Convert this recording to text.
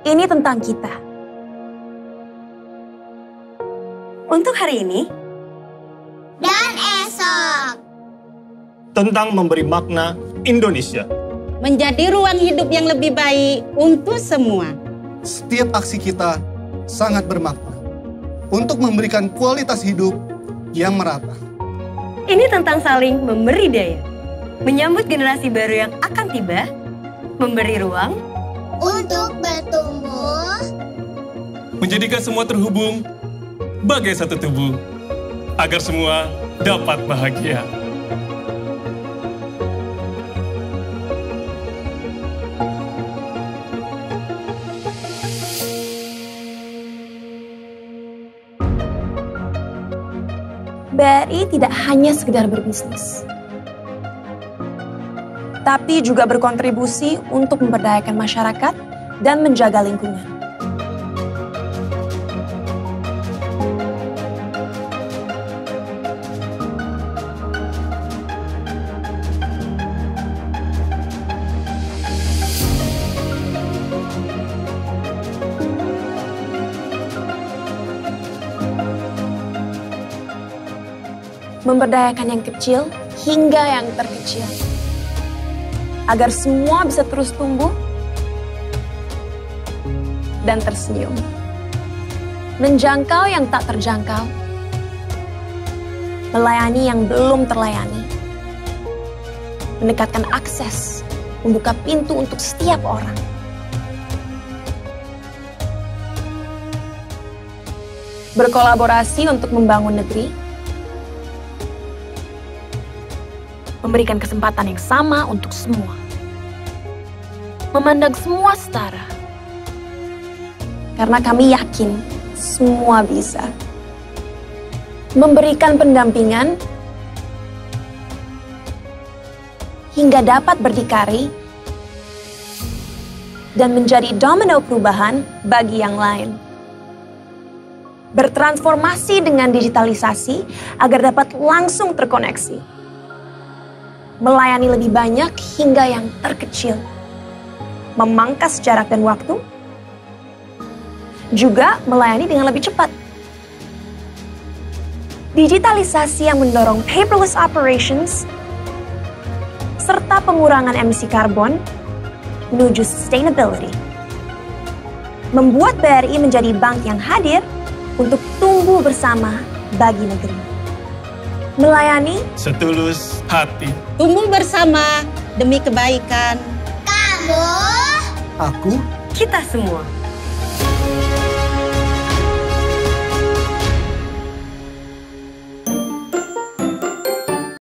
Ini tentang kita. Untuk hari ini dan esok. Tentang memberi makna Indonesia. Menjadi ruang hidup yang lebih baik untuk semua. Setiap aksi kita sangat bermakna untuk memberikan kualitas hidup yang merata. Ini tentang saling memberi daya, menyambut generasi baru yang akan tiba, memberi ruang untuk bertumbuh, menjadikan semua terhubung bagai satu tubuh, agar semua dapat bahagia. BRI tidak hanya sekedar berbisnis, tapi juga berkontribusi untuk memberdayakan masyarakat dan menjaga lingkungan. Memberdayakan yang kecil hingga yang terkecil, agar semua bisa terus tumbuh dan tersenyum. Menjangkau yang tak terjangkau, melayani yang belum terlayani, mendekatkan akses, membuka pintu untuk setiap orang. Berkolaborasi untuk membangun negeri, memberikan kesempatan yang sama untuk semua. Memandang semua setara. Karena kami yakin semua bisa. Memberikan pendampingan hingga dapat berdikari dan menjadi domino perubahan bagi yang lain. Bertransformasi dengan digitalisasi agar dapat langsung terkoneksi. Melayani lebih banyak hingga yang terkecil. Memangkas jarak dan waktu. Juga melayani dengan lebih cepat. Digitalisasi yang mendorong paperless operations serta pengurangan emisi karbon menuju sustainability. Membuat BRI menjadi bank yang hadir untuk tumbuh bersama bagi negeri. Melayani setulus hati. Tumbuh bersama demi kebaikan kamu, aku, kita semua.